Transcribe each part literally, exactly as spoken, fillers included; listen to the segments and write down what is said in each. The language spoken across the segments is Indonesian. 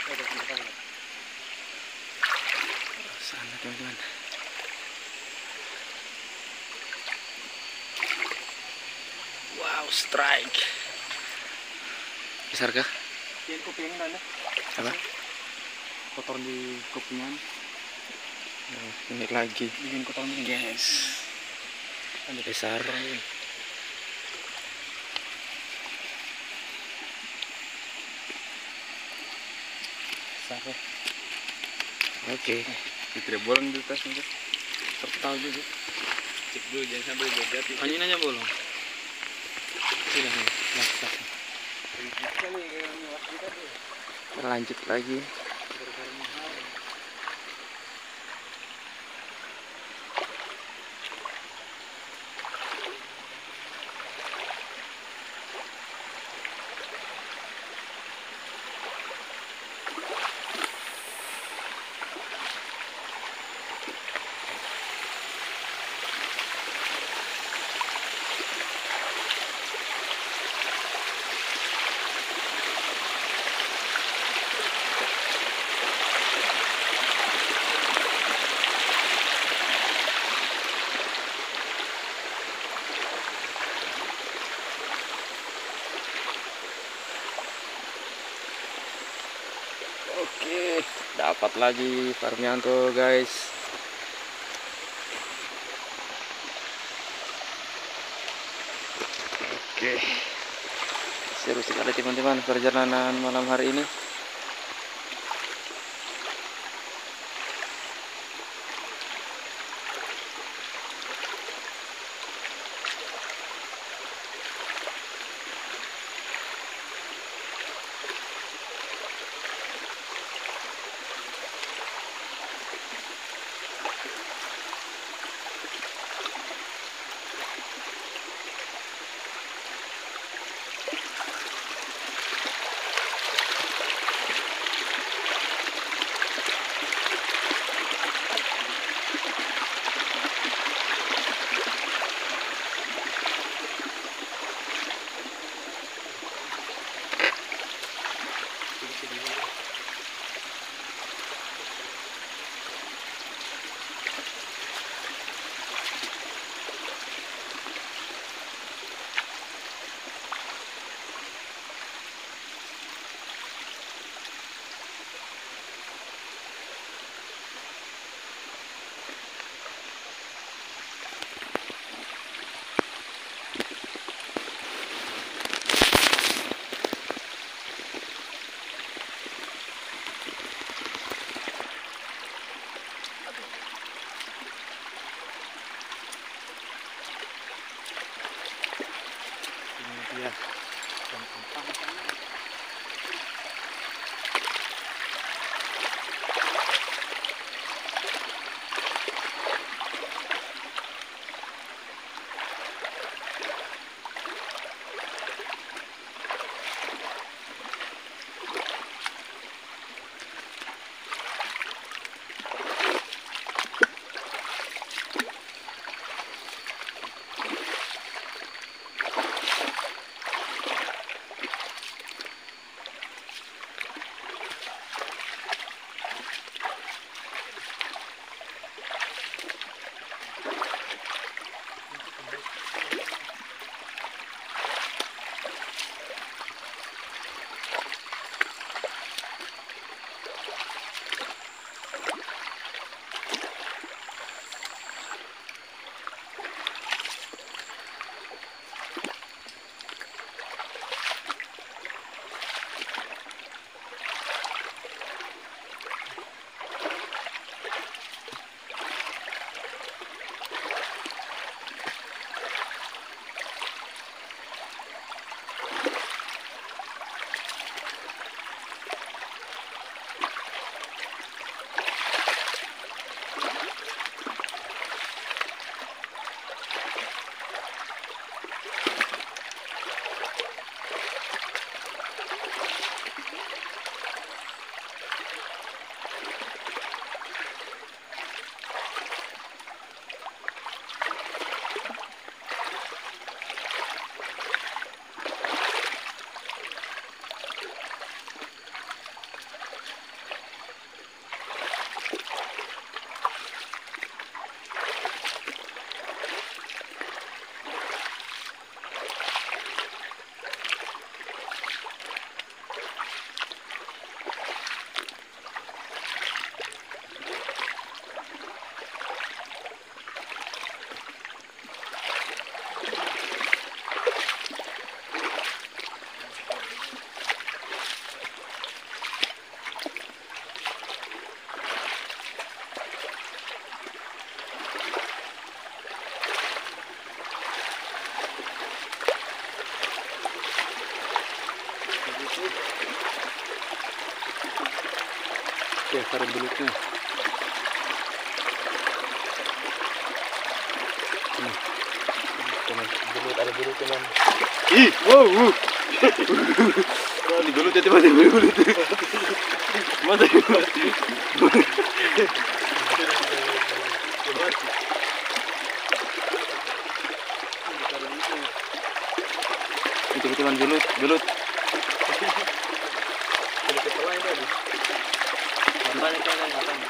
Sana teman-teman. Wow, strike. Besar kah? Yan kuping na. Apa? Kotor di kupingan. Oh, ini lagi. Bikin kotor ini. Yes. Besar. Besar ya. Oke. Tidak bolong di tas itu. Tertal juga. Cek dulu jangan sampai bocor. Anjingnya bolong. Sudah nih. Masak. Lanjut lagi. Oke, dapat lagi Farmianto guys. Oke, seru sekali teman-teman perjalanan malam hari ini. ya karet belutnya. Hmm. Teman, belut ada belut teman. Ih, wow, wow. Wah, di belut ya teman, di belut. Masa ya? Itu teman belut, belut. Belut kepala ini tadi. Matanya kayak matanya.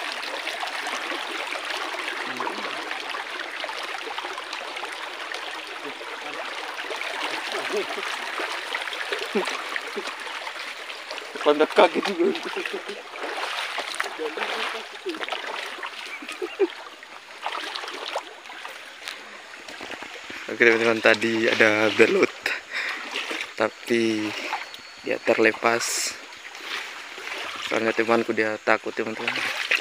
Pandang kaget juga. Oke teman-teman, tadi ada belut tapi dia terlepas karena temanku dia takut teman-teman.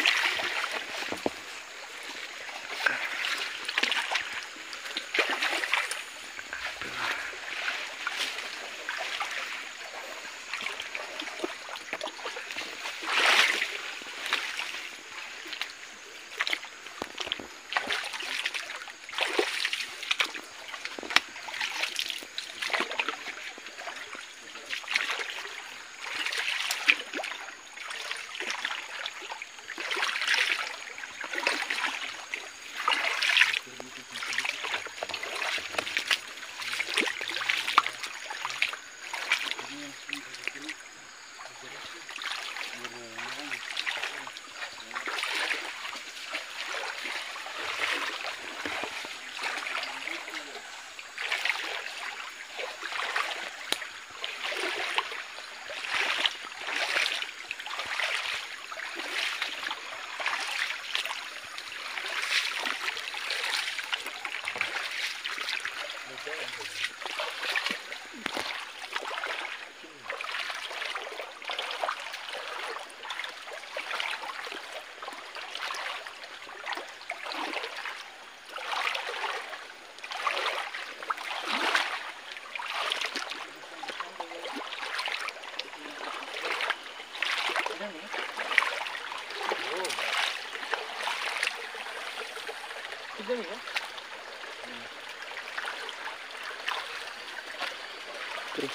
Terus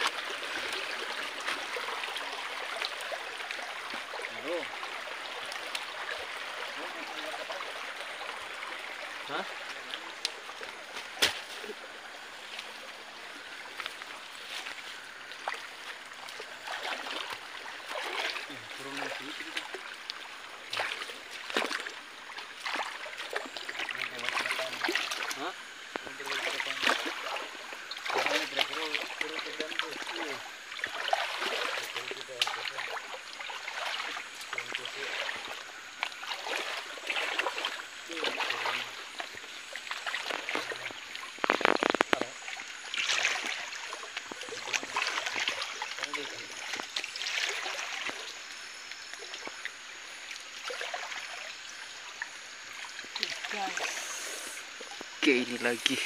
hah? oke, ini lagi.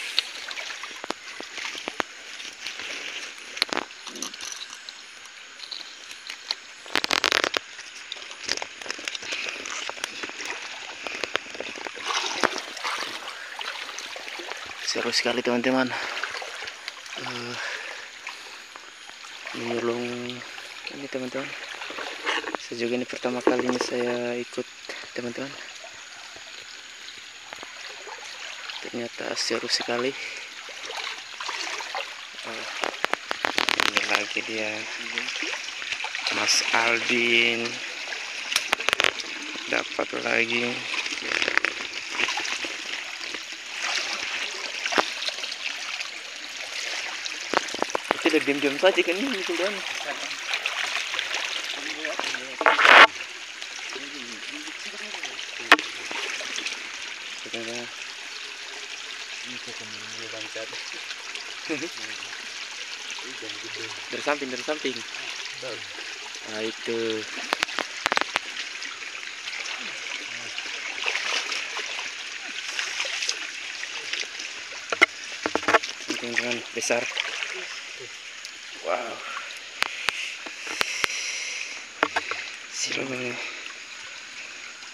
Seru sekali teman-teman. Uh, menyelung ini teman-teman. Sejauh ini pertama kalinya saya ikut teman-teman. Ternyata seru sekali. Uh, ini lagi dia, Mas Aldin dapat lagi. Tidak diam-diam saja kan ini teman. Dari samping, dari samping. Nah itu. Teman-teman besar. Wow. Silau.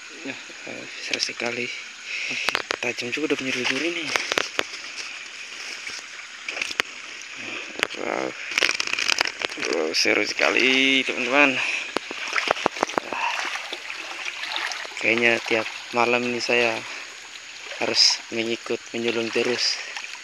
Uh, besar sekali. Tajam juga udah punya duri ini. Wow. Wow, seru sekali teman-teman. Kayaknya tiap malam ini saya harus mengikut menyulung terus.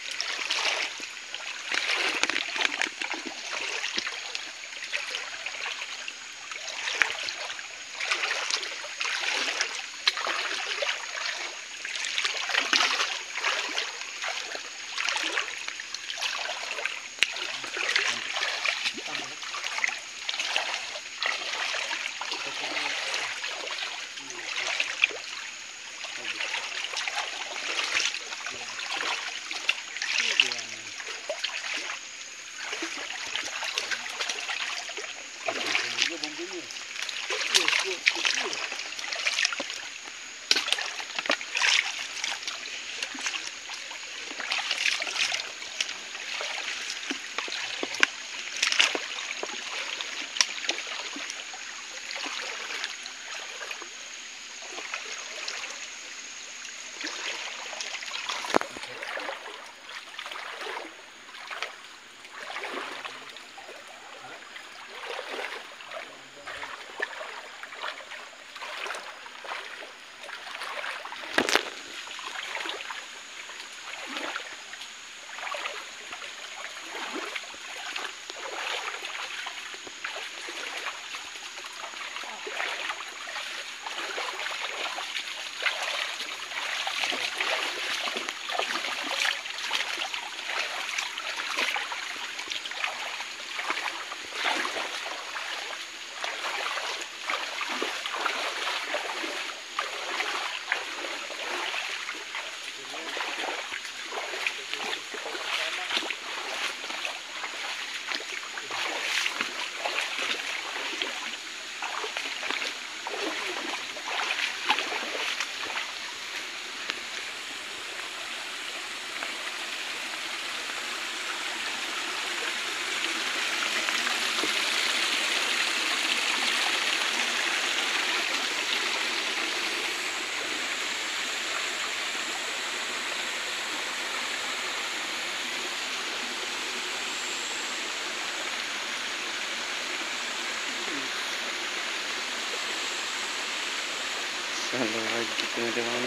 Halo lagi teman-teman.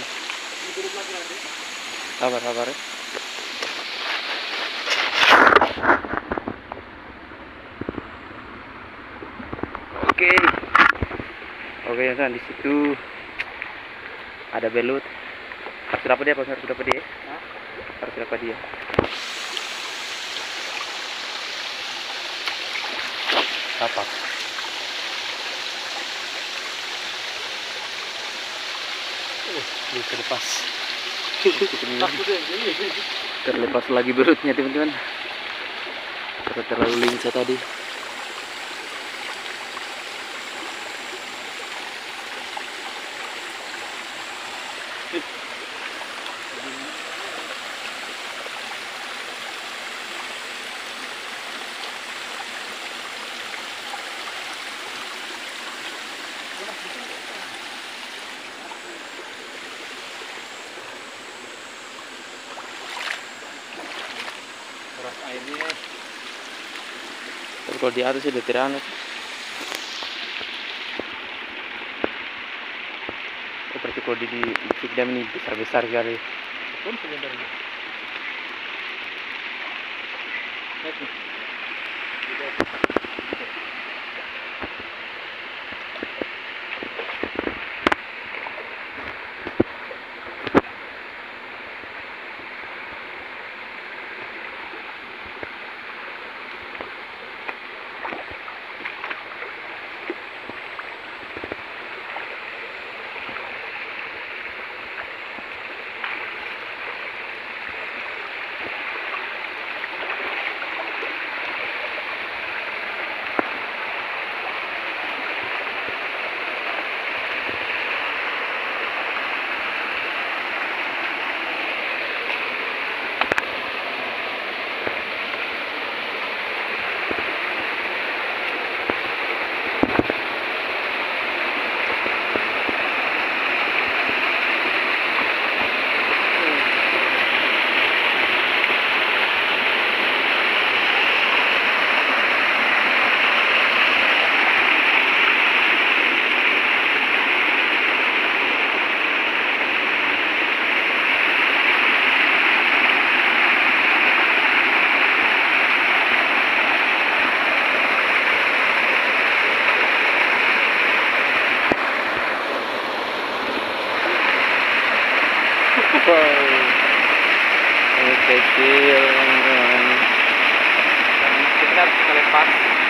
Sabar sabar. Oke. Oke ya kan, di situ ada belut. Harus dapat dia, Pak. Harus dapat dia. Harus dapat dia. Apa? Terlepas. Terlepas lagi belutnya teman-teman. Karena terlalu lincah tadi. Airnya Tapi kalau di atas sudah tidak aneh. Seperti kalau di di Cikdam ini besar-besar sekali. pun sebenarnya. Wow. Ini kecil, teman-teman. Dan kita bisa lepas